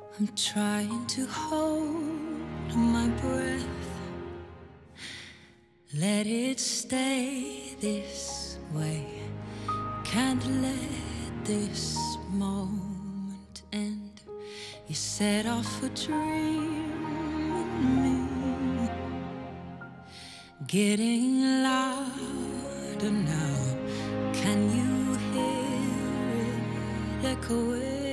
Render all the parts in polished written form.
I'm trying to hold my breath, let it stay this way. Can't let this moment end. You set off a dream in me, getting louder now. Can you hear it echoing?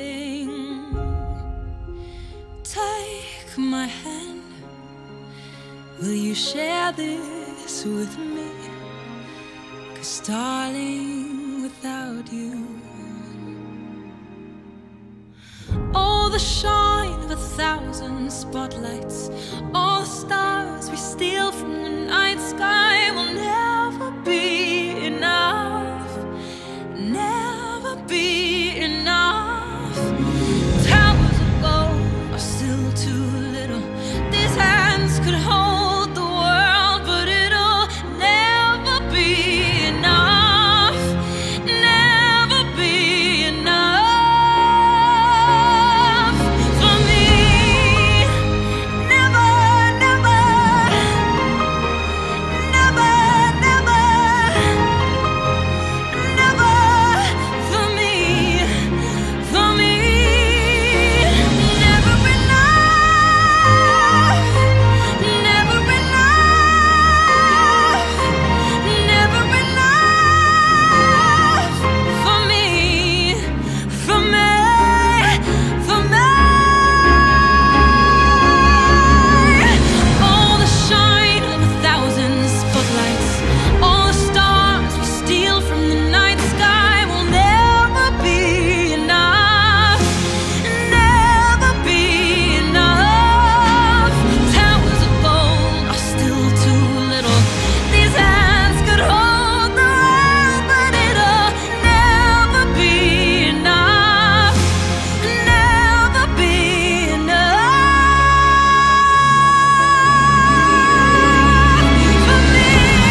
Take my hand, will you share this with me? 'Cause darling, without you, all the shine of 1,000 spotlights, all the stars we steal from the night sky will never be enough, never be enough. Towers of gold are still too little. These hands could hold the world, but it'll never be enough, never be enough for me. Never, never, never, never, never for me, for me. Never enough, never enough, never enough for me, for me, for me. All the shine of 1,000 spotlights, all the stars we steal from the night sky will never be enough, never be enough. Towers of gold are still too little. These hands could hold the world, but it'll never be enough, never be enough for me.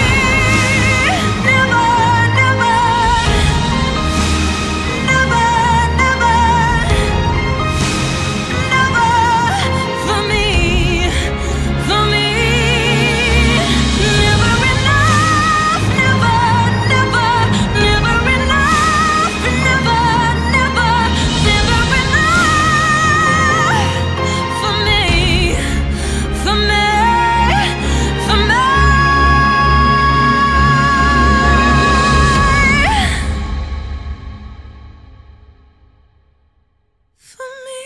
Never, never, never, never, never for me, for me. Never enough, never, never, never enough, never, never, never enough for me, for me, for me. For me.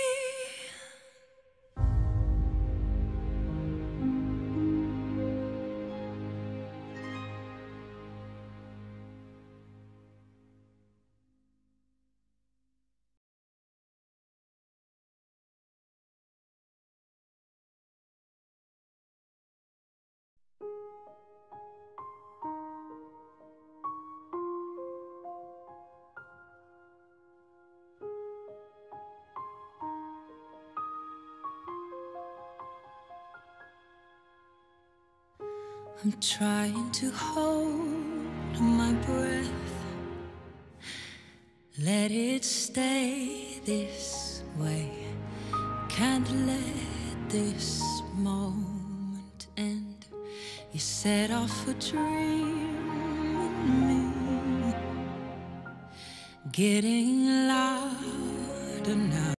I'm trying to hold my breath, let it stay this way. Can't let this moment end. You set off a dream in me, getting louder now.